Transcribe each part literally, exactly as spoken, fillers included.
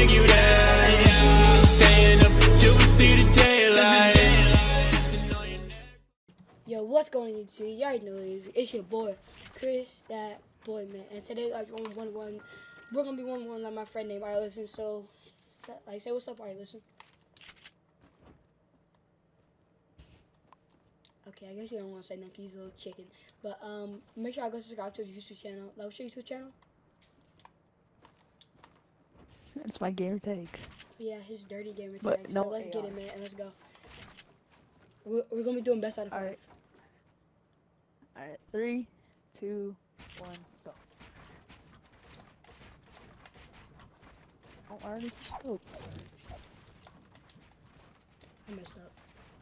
take you there, yeah. Staying up until we see the daylight. Yo, what's going on YouTube? Y'all know it. It's your boy, Chris, that boy, man. And today, like, on one one, we're gonna be one one like my friend named Arlison. So, like, say what's up, Arlison. Okay, I guess you don't want to say nothing. He's a little chicken. But um, make sure I go subscribe to his YouTube channel. Like, what's your YouTube channel? It's my gamer tag. Yeah, his dirty gamer But tag. no So let's A R. get it, man, and let's go. We're, we're gonna be doing best out of five. Alright. Alright, three, two, one, go. Oh, I already spoke. I messed up.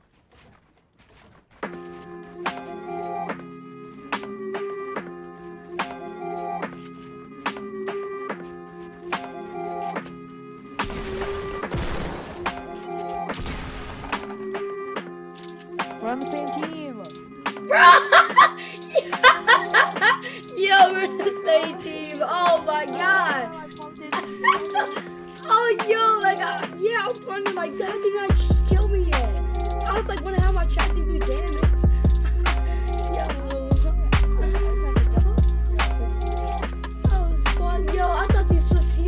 We're on the same team! Yo, we're the same team. Oh my god. Oh, yo, like, uh, yeah, I was wondering, like, that did not kill me yet. I was like, wondering how my track did do damage. Yo. Oh, fun. Yo, I thought these was here.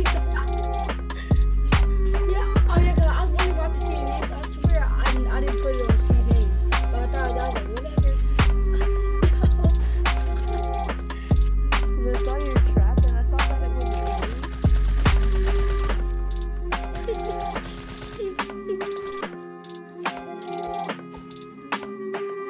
Yeah, oh yeah, cause I was wondering about the C names. I swear, I, I didn't put it on C names. But I thought that was like, whatever. I saw your trap and I saw that it was blue.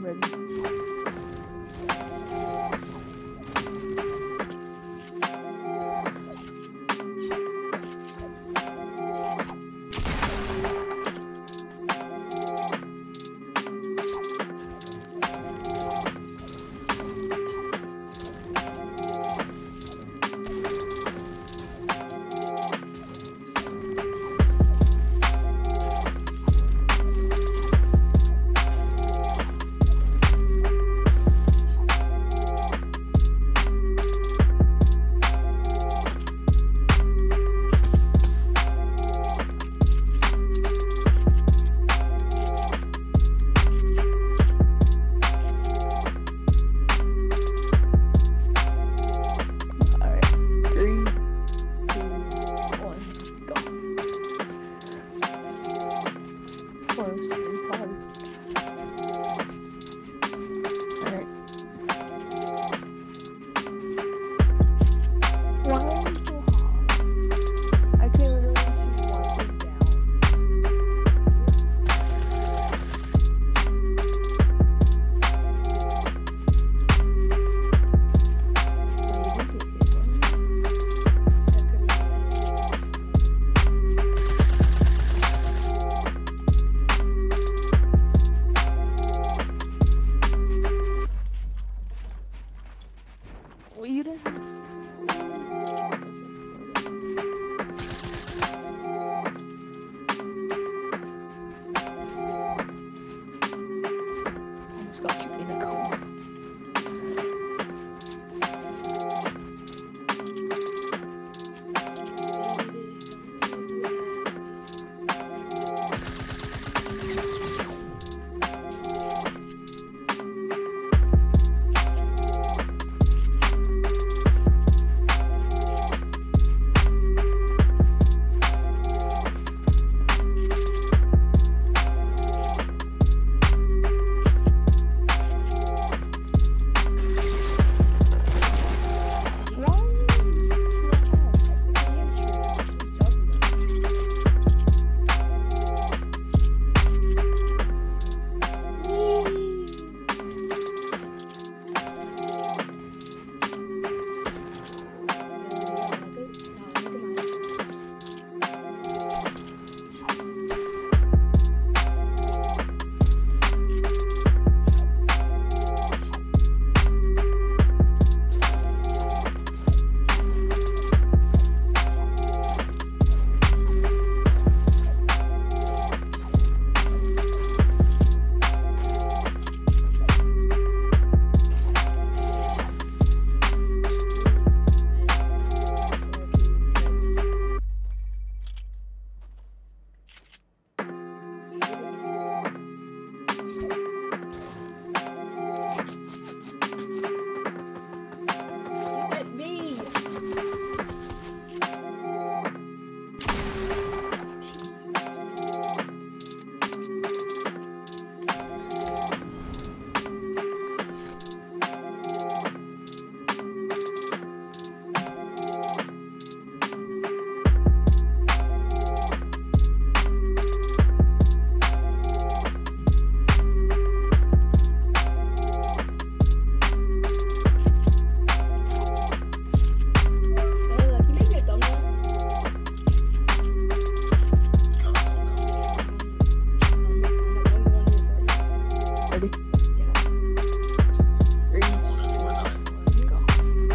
ready. Alright, three, two, one, go. Forest three party. Alright. Why are you so hot? I can literally shoot one thing down. Wait, you didn't take it, right? Well, you didn't. Almost got you in a coma. Why are you Let me. Hey, look, you make me a thumbnail. ready? Yeah. Three, two, one, go.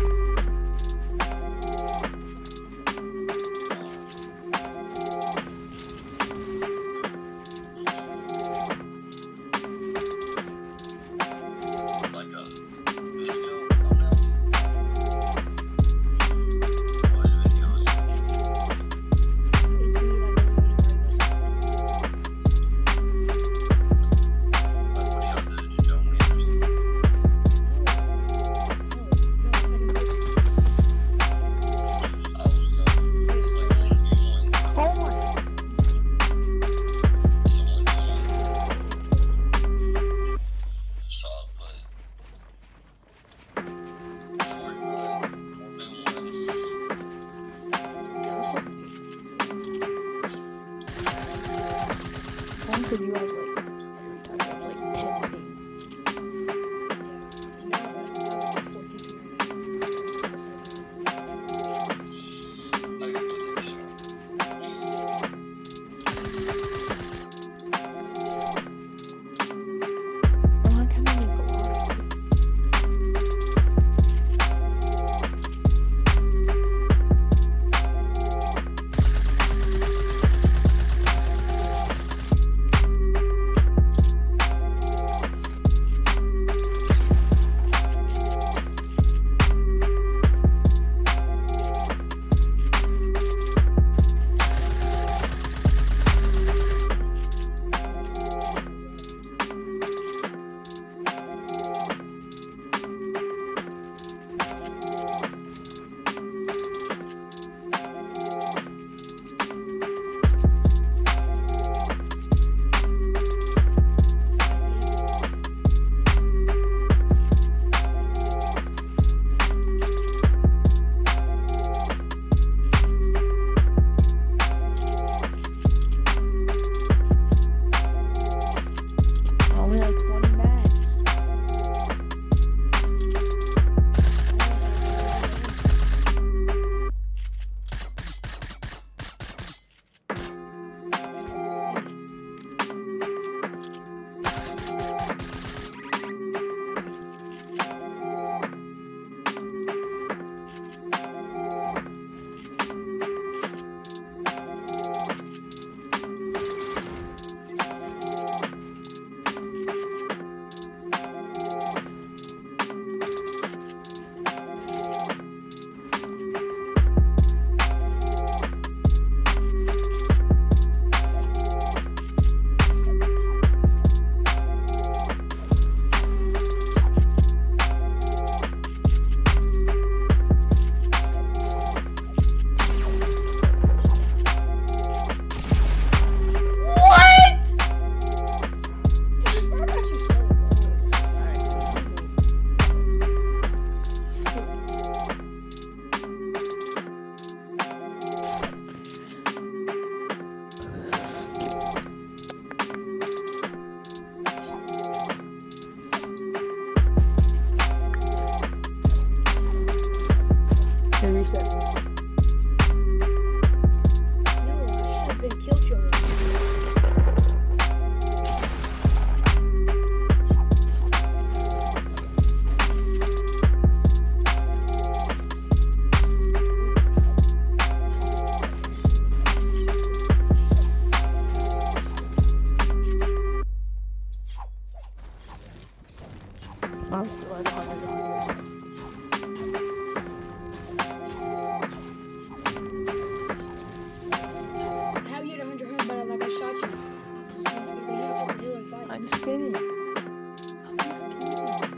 Like a video thumbnail? What videos? It's me like I'm gonna write this. Like what do y'all do? I'm still at one hundred. How you hit one hundred, but like I shot you? You're not supposed to do in fights. I'm just kidding. I'm just kidding.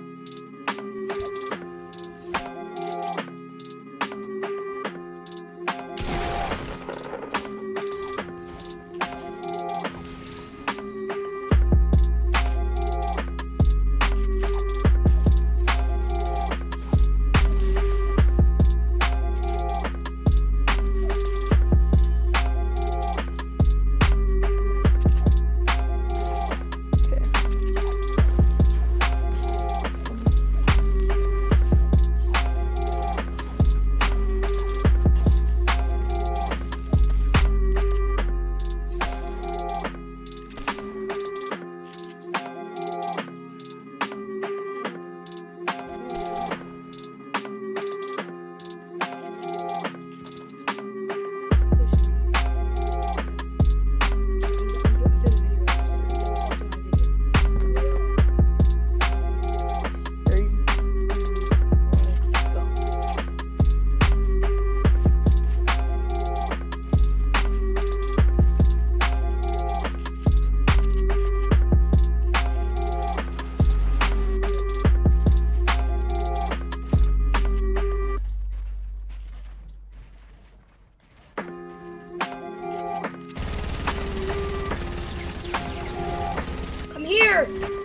Come here!